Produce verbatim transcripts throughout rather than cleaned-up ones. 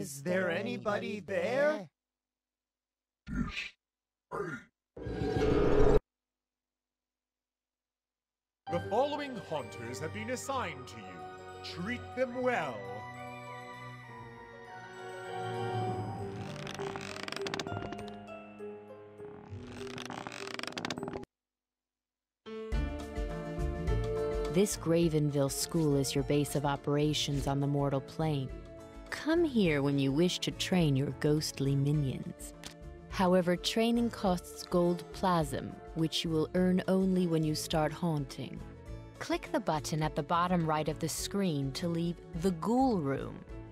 Is there anybody there? The following haunters have been assigned to you. Treat them well. This Gravenville school is your base of operations on the mortal plane. Come here when you wish to train your ghostly minions. However, training costs gold plasm, which you will earn only when you start haunting. Click the button at the bottom right of the screen to leave the Ghoul Room.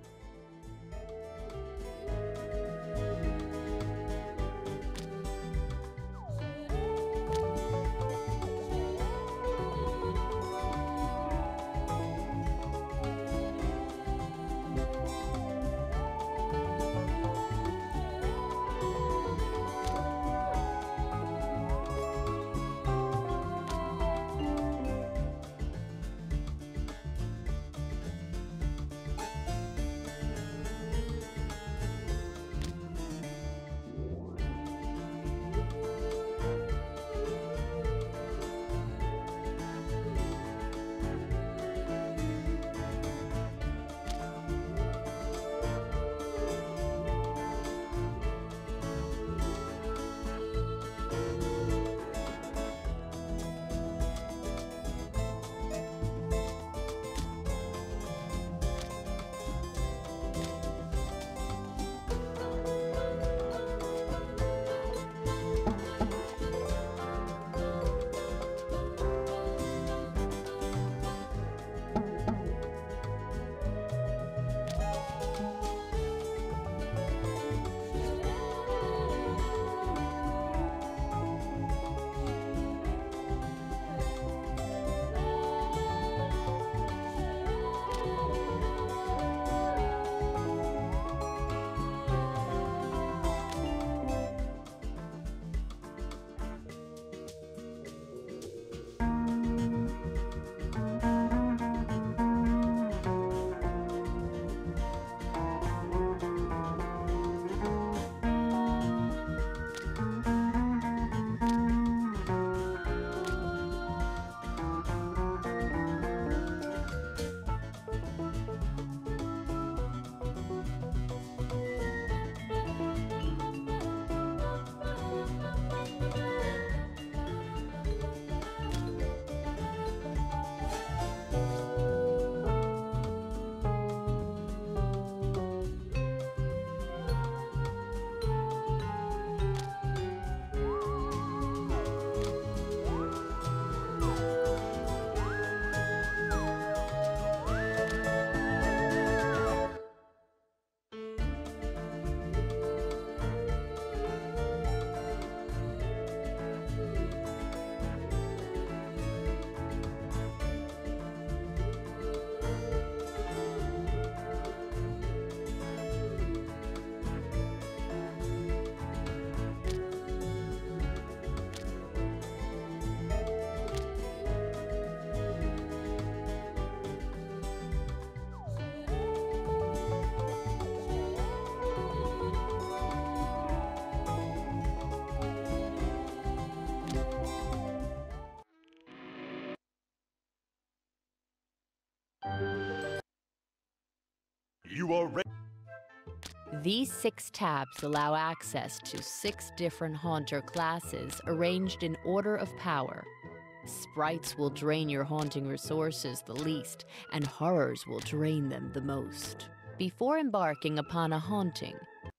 You are ready. These six tabs allow access to six different haunter classes arranged in order of power. Sprites will drain your haunting resources the least, and horrors will drain them the most. Before embarking upon a haunting,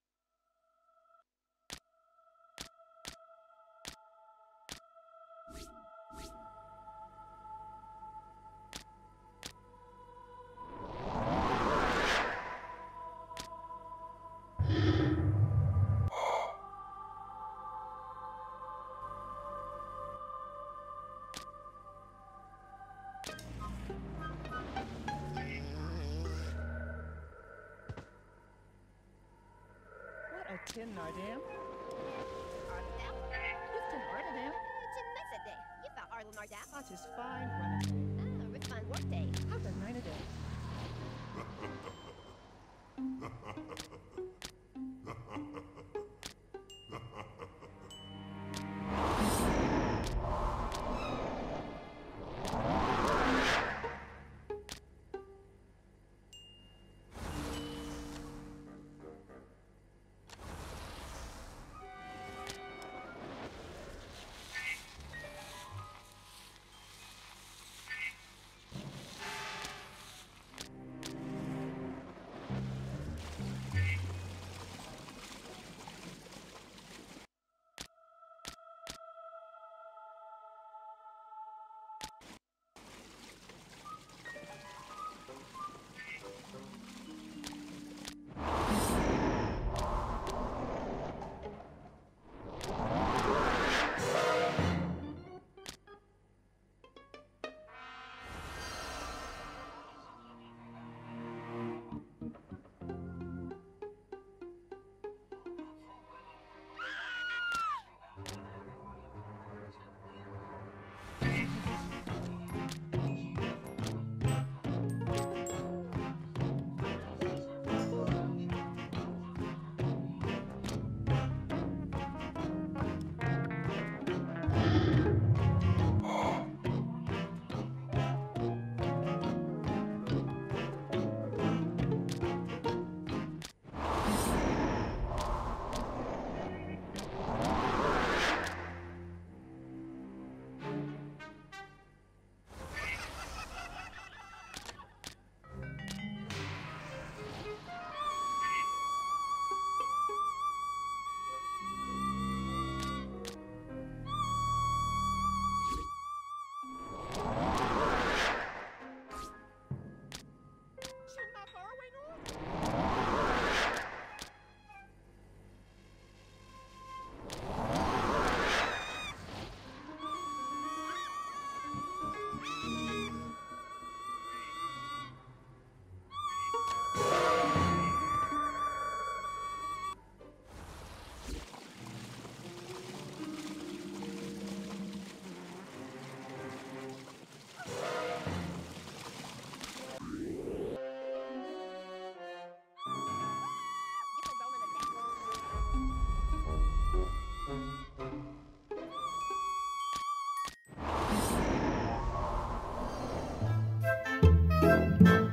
Tin Nardam. Arledam? You've tin Arledam. It's a nice day. You found Arlen Nardam. That is fine run a day. Ah, with fun work day. How's a nine a day? Nardam.